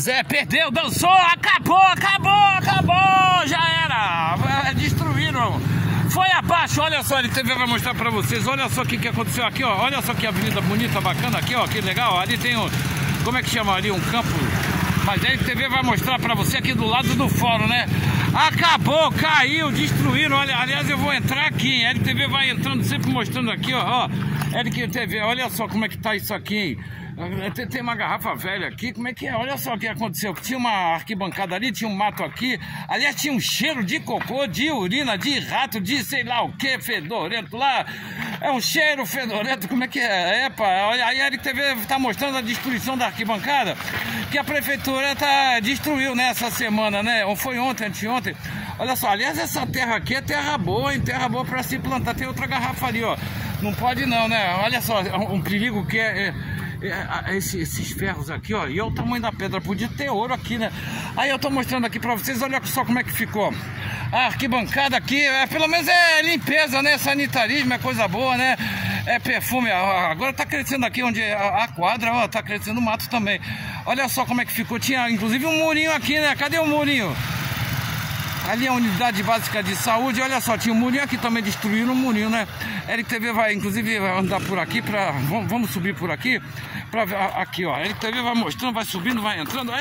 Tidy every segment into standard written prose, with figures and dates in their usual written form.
Pois é, perdeu, dançou, acabou, já era, destruíram, foi abaixo. Olha só, a LTV vai mostrar pra vocês, olha só o que aconteceu aqui, ó, olha só que avenida bonita, bacana aqui, ó, que legal, ali tem um, como é que chama ali, um campo, mas a LTV vai mostrar pra você aqui do lado do fórum, né? Acabou, caiu, destruíram, olha, aliás eu vou entrar aqui, a LTV vai entrando, sempre mostrando aqui, ó, LTV, olha só como é que tá isso aqui, hein? Tem uma garrafa velha aqui, como é que é? Olha só o que aconteceu, tinha uma arquibancada ali, tinha um mato aqui, aliás tinha um cheiro de cocô, de urina, de rato, de sei lá o que, fedorento lá, é um cheiro fedorento, como é que é? Epa, olha, aí a LTV tá mostrando a destruição da arquibancada, que a prefeitura destruiu nessa semana, né? Ou foi ontem, anteontem, olha só, aliás essa terra aqui é terra boa, hein? Terra boa pra se plantar, tem outra garrafa ali, ó, não pode não, né? Olha só, um perigo que esses ferros aqui, ó, e olha o tamanho da pedra, podia ter ouro aqui, né? Aí eu tô mostrando aqui pra vocês, olha só como é que ficou a arquibancada aqui, pelo menos é limpeza, né? Sanitarismo é coisa boa, né? É perfume, agora tá crescendo aqui onde a quadra, ó, tá crescendo mato também. Olha só como é que ficou, tinha inclusive um murinho aqui, né? Cadê o murinho? Ali é a unidade básica de saúde, olha só, tinha um murinho aqui também, destruíram um murinho, né? LTV vai, inclusive, vai andar por aqui, vamos subir por aqui, pra ver, aqui ó, LTV vai mostrando, vai subindo, vai entrando,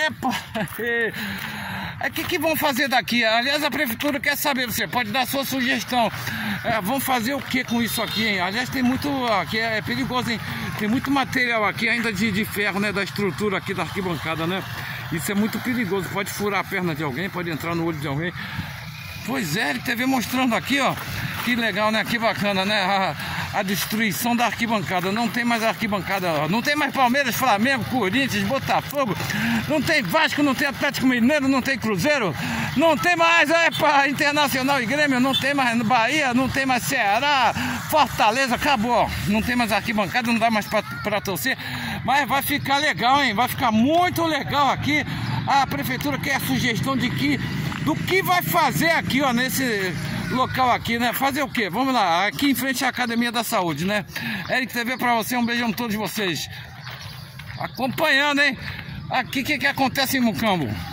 que vão fazer daqui? Aliás, a prefeitura quer saber, você pode dar sua sugestão, vão fazer o que com isso aqui, hein? Aliás, tem muito, aqui é perigoso, hein? Tem muito material aqui ainda de ferro, né, da estrutura aqui da arquibancada, né? Isso é muito perigoso, pode furar a perna de alguém, pode entrar no olho de alguém. Pois é, LTV mostrando aqui, ó, que legal, né, que bacana, né, a destruição da arquibancada, não tem mais arquibancada, não tem mais Palmeiras, Flamengo, Corinthians, Botafogo, não tem Vasco, não tem Atlético Mineiro, não tem Cruzeiro, não tem mais Internacional e Grêmio, não tem mais Bahia, não tem mais Ceará, Fortaleza, acabou, não tem mais arquibancada, não dá mais pra torcer, mas vai ficar legal, hein, vai ficar muito legal aqui. A prefeitura quer a sugestão do que vai fazer aqui, ó, nesse local aqui, né? Fazer o quê? Vamos lá, aqui em frente à Academia da Saúde, né? LTV pra você, um beijão a todos vocês. Acompanhando, hein? Aqui, o que acontece em Mucambo?